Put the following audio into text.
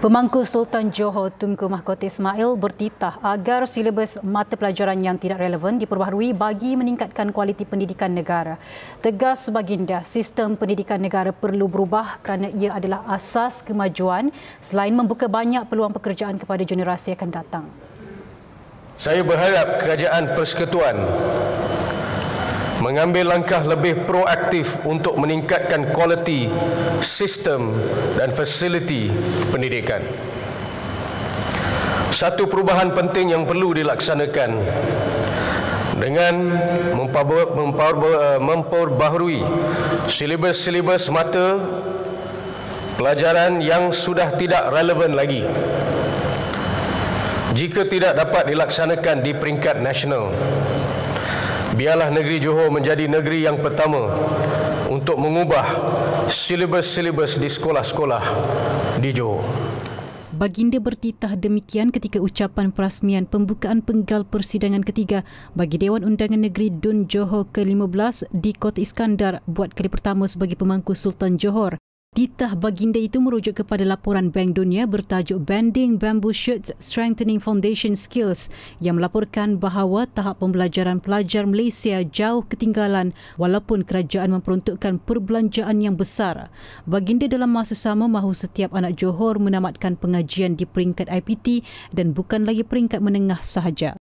Pemangku Sultan Johor Tunku Mahkota Ismail bertitah agar silibus mata pelajaran yang tidak relevan diperbaharui bagi meningkatkan kualiti pendidikan negara. Tegas baginda, sistem pendidikan negara perlu berubah kerana ia adalah asas kemajuan selain membuka banyak peluang pekerjaan kepada generasi akan datang. Saya berharap Kerajaan Persekutuan mengambil langkah lebih proaktif untuk meningkatkan kualiti sistem dan fasiliti pendidikan. Satu perubahan penting yang perlu dilaksanakan dengan memperbaharui silibus-silibus mata pelajaran yang sudah tidak relevan lagi. Jika tidak dapat dilaksanakan di peringkat nasional, biarlah negeri Johor menjadi negeri yang pertama untuk mengubah silibus-silibus di sekolah-sekolah di Johor. Baginda bertitah demikian ketika ucapan perasmian pembukaan penggal persidangan ketiga bagi Dewan Undangan Negeri Dun Johor ke-15 di Kota Iskandar buat kali pertama sebagai pemangku Sultan Johor. Titah baginda itu merujuk kepada laporan Bank Dunia bertajuk Bending Bamboo Shoots Strengthening Foundation Skills yang melaporkan bahawa tahap pembelajaran pelajar Malaysia jauh ketinggalan walaupun kerajaan memperuntukkan perbelanjaan yang besar. Baginda dalam masa sama mahu setiap anak Johor menamatkan pengajian di peringkat IPT dan bukan lagi peringkat menengah sahaja.